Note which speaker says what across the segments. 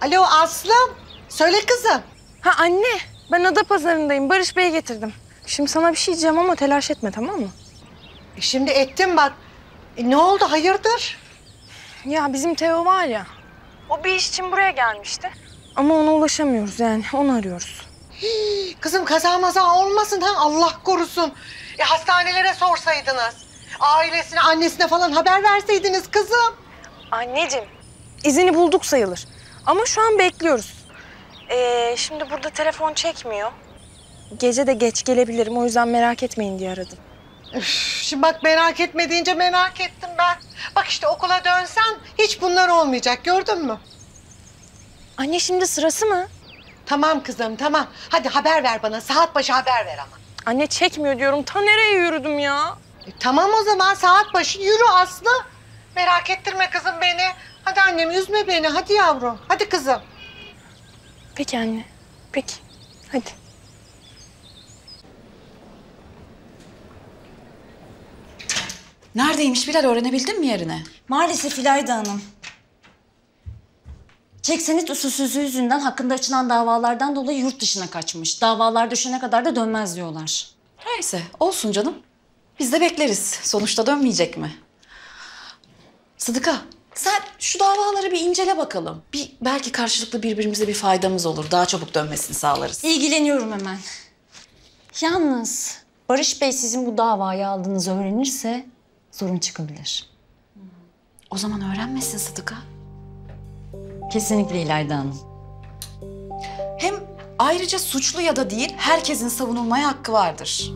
Speaker 1: Alo Aslım. Söyle kızım.
Speaker 2: Ha anne, ben Adapazarı'ndayım. Barış Bey'e getirdim. Şimdi sana bir şey diyeceğim ama telaş etme, tamam mı?
Speaker 1: Şimdi ettim bak. Ne oldu hayırdır?
Speaker 2: Ya bizim Teo var ya, o bir iş için buraya gelmişti. Ama ona ulaşamıyoruz yani, onu arıyoruz.
Speaker 1: Kızım kaza maza olmasın ha, Allah korusun. Hastanelere sorsaydınız. Ailesine, annesine falan haber verseydiniz kızım.
Speaker 2: Anneciğim, izini bulduk sayılır. Ama şu an bekliyoruz. Şimdi burada telefon çekmiyor. Gece de geç gelebilirim, o yüzden merak etmeyin diye aradım.
Speaker 1: Üf, şimdi bak merak etme deyince merak ettim ben. Bak işte okula dönsen hiç bunlar olmayacak, gördün mü?
Speaker 2: Anne şimdi sırası mı?
Speaker 1: Tamam kızım tamam. Hadi haber ver bana, saat başı haber ver ama.
Speaker 2: Anne çekmiyor diyorum, ta nereye yürüdüm ya?
Speaker 1: Tamam o zaman saat başı yürü Aslı. Merak ettirme kızım beni. Hadi annem üzme beni, hadi yavrum. Hadi kızım.
Speaker 2: Peki anne, peki. Hadi.
Speaker 3: Neredeymiş Bilal, öğrenebildin mi yerini?
Speaker 4: Maalesef İlayda Hanım. Çek senet usulsüzlüğü yüzünden hakkında açılan davalardan dolayı yurt dışına kaçmış. Davalar düşene kadar da dönmez diyorlar.
Speaker 3: Neyse, olsun canım. Biz de bekleriz. Sonuçta dönmeyecek mi? Sıdıka, sen şu davaları bir incele bakalım. Belki karşılıklı birbirimize bir faydamız olur. Daha çabuk dönmesini sağlarız.
Speaker 4: İlgileniyorum hemen. Yalnız Barış Bey sizin bu davayı aldığınızı öğrenirse sorun çıkabilir.
Speaker 3: O zaman öğrenmesin Sıdıka.
Speaker 4: Kesinlikle İlayda Hanım.
Speaker 3: Hem ayrıca suçlu ya da değil, herkesin savunulmaya hakkı vardır.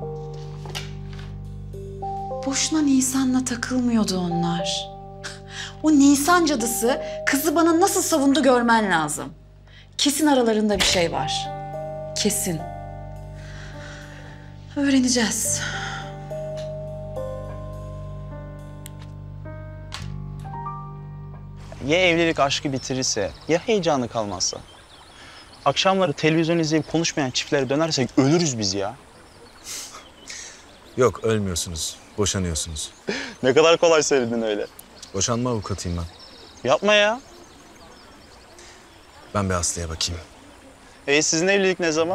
Speaker 3: Boşuna Nisan'la takılmıyordu onlar. O Nisan cadısı kızı bana nasıl savundu görmen lazım. Kesin aralarında bir şey var. Kesin. Öğreneceğiz.
Speaker 5: Ya evlilik aşkı bitirirse, ya heyecanı kalmazsa? Akşamları televizyon izleyip konuşmayan çiftlere dönersek ölürüz biz ya.
Speaker 6: Yok, ölmüyorsunuz. Boşanıyorsunuz.
Speaker 5: Ne kadar kolay söyledin öyle.
Speaker 6: Boşanma avukatıyım ben.
Speaker 5: Yapma ya.
Speaker 6: Ben bir Aslı'ya bakayım.
Speaker 5: Sizin evlilik ne zaman?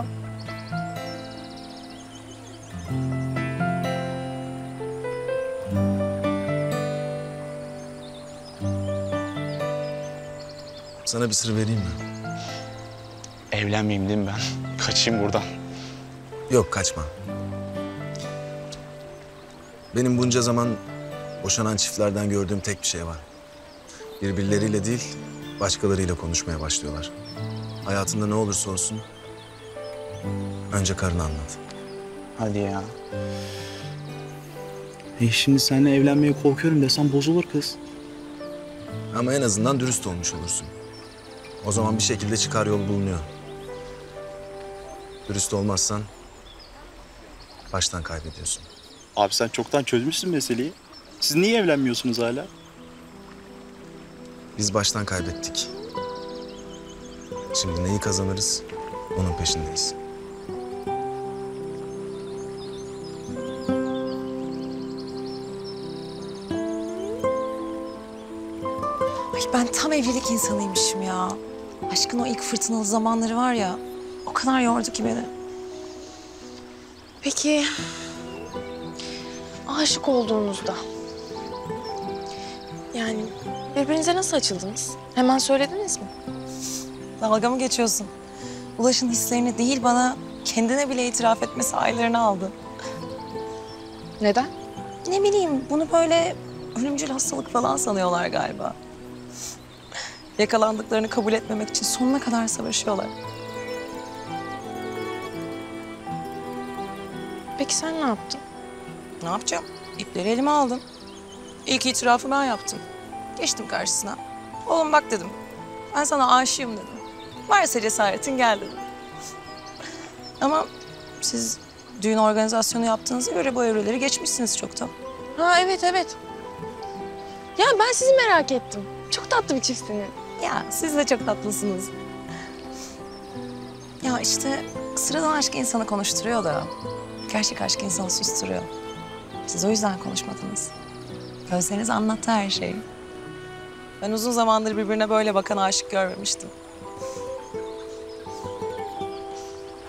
Speaker 6: Sana bir sır vereyim mi?
Speaker 5: Evlenmeyeyim değil mi ben? Kaçayım buradan.
Speaker 6: Yok, kaçma. Benim bunca zaman boşanan çiftlerden gördüğüm tek bir şey var. Birbirleriyle değil, başkalarıyla konuşmaya başlıyorlar. Hayatında ne olursa olsun önce karını anlat.
Speaker 5: Hadi ya. Şimdi seninle evlenmeye korkuyorum desem bozulur kız.
Speaker 6: Ama en azından dürüst olmuş olursun. O zaman bir şekilde çıkar yol bulunuyor. Dürüst olmazsan baştan kaybediyorsun.
Speaker 5: Abi sen çoktan çözmüşsün meseleyi. Siz niye evlenmiyorsunuz hala?
Speaker 6: Biz baştan kaybettik. Şimdi neyi kazanırız, onun peşindeyiz.
Speaker 7: Ay ben tam evlilik insanıymışım ya. Aşkın o ilk fırtınalı zamanları var ya, o kadar yordu ki beni.
Speaker 2: Peki, aşık olduğunuzda, yani birbirinize nasıl açıldınız? Hemen söylediniz mi?
Speaker 7: Dalga mı geçiyorsun? Ulaş'ın hislerini değil, bana kendine bile itiraf etmesi aylarını aldı.
Speaker 2: Neden?
Speaker 7: Ne bileyim, bunu böyle ölümcül hastalık falan sanıyorlar galiba. Yakalandıklarını kabul etmemek için sonuna kadar savaşıyorlar.
Speaker 2: Peki sen ne yaptın?
Speaker 7: Ne yapacağım? İpleri elime aldım. İlk itirafı ben yaptım. Geçtim karşısına. Oğlum bak dedim, ben sana aşığım dedim. Varsa cesaretin gel dedim. Ama siz düğün organizasyonu yaptığınıza göre bu evreleri geçmişsiniz çoktan.
Speaker 2: Ha evet. Ya ben sizi merak ettim. Çok tatlı bir çiftsiniz.
Speaker 7: Ya siz de çok tatlısınız. Ya işte sıradan aşk insanı konuşturuyor da gerçek aşk insanı susturuyor. Siz o yüzden konuşmadınız. Gözleriniz anlattı her şeyi. Ben uzun zamandır birbirine böyle bakan aşık görmemiştim.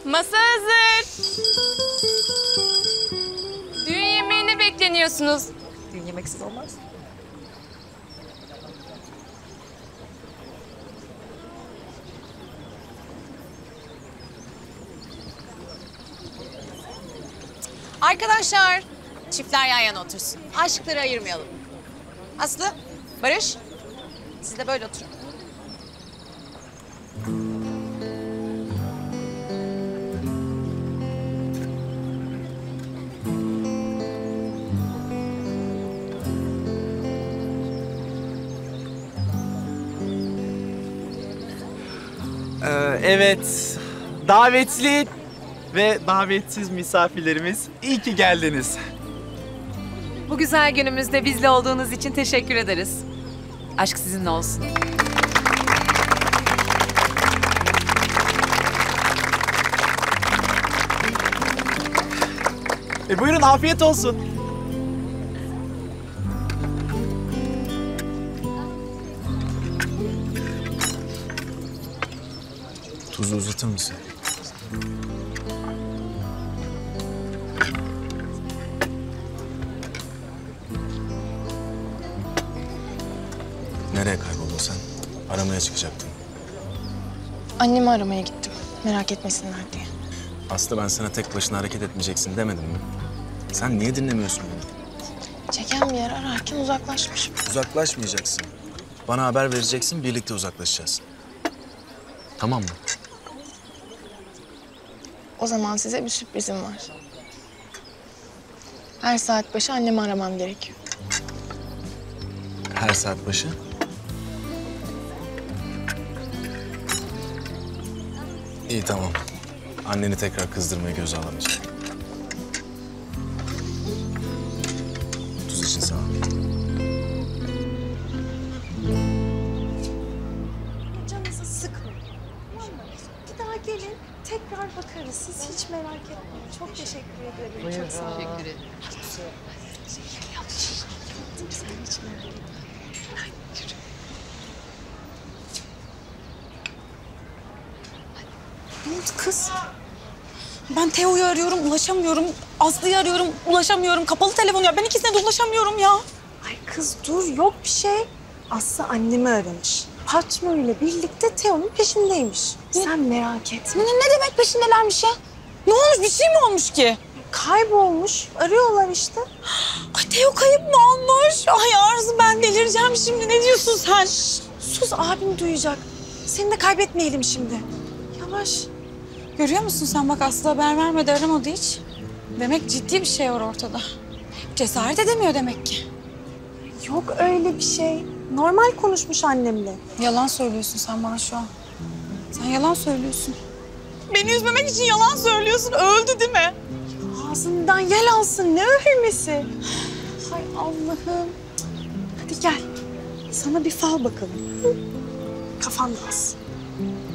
Speaker 8: Masa hazır. Düğün yemeğine bekleniyorsunuz.
Speaker 7: Düğün yemeksiz olmaz.
Speaker 9: Arkadaşlar, çiftler yan yana otursun. Aşkları ayırmayalım. Aslı, Barış, siz de böyle oturun.
Speaker 10: Evet, davetli ve davetsiz misafirlerimiz iyi ki geldiniz.
Speaker 9: Bu güzel günümüzde bizle olduğunuz için teşekkür ederiz. Aşk sizinle olsun.
Speaker 10: Buyurun afiyet olsun.
Speaker 6: Tuzu uzatır mısın? Nereye kayboldun sen? Aramaya çıkacaktın.
Speaker 2: Annemi aramaya gittim. Merak etmesinler diye.
Speaker 6: Aslı ben sana tek başına hareket etmeyeceksin demedim mi? Sen niye dinlemiyorsun beni?
Speaker 2: Çeken bir yer ararken uzaklaşmışım.
Speaker 6: Uzaklaşmayacaksın. Bana haber vereceksin, birlikte uzaklaşacağız. Tamam mı?
Speaker 2: O zaman size bir sürprizim var. Her saat başı annemi aramam gerekiyor.
Speaker 6: Her saat başı. İyi tamam. Anneni tekrar kızdırmayı göze alamayacağım. Tuz için sağ ol.
Speaker 2: Canınızı sıkmayın. Bir daha gelin, tekrar bakarız. Siz hiç merak etmeyin. Çok teşekkür ederim. Çok sağ olun. Teşekkür ederim. Sen hiç merak etme.
Speaker 3: Ne oldu kız? Ben Teo'yu arıyorum, ulaşamıyorum. Aslı'yı arıyorum, ulaşamıyorum. Kapalı telefon ya. Ben ikisine de ulaşamıyorum ya.
Speaker 2: Ay kız dur, yok bir şey. Aslı annemi aramış. Patronuyla birlikte Teo'nun peşindeymiş. Sen merak etme.
Speaker 3: Ne demek peşindelermiş ya? Ne olmuş? Bir şey mi olmuş ki?
Speaker 2: Kaybolmuş. Arıyorlar işte.
Speaker 3: Ay Teo kayıp mı olmuş? Ay Arzu ben delireceğim şimdi. Ne diyorsun sen?
Speaker 2: Sus, abim duyacak. Seni de kaybetmeyelim şimdi. Yavaş.
Speaker 3: Görüyor musun sen bak Aslı haber vermedi aramadı hiç. Demek ciddi bir şey var ortada. Cesaret edemiyor demek ki.
Speaker 2: Yok öyle bir şey. Normal konuşmuş annemle.
Speaker 3: Yalan söylüyorsun sen bana şu an. Sen yalan söylüyorsun. Beni üzmemek için yalan söylüyorsun. Öldü değil mi?
Speaker 2: Ağzından yel alsın. Ne ölmesi? Hay Allah'ım. Hadi gel. Sana bir fal bakalım. Kafan dağılsın.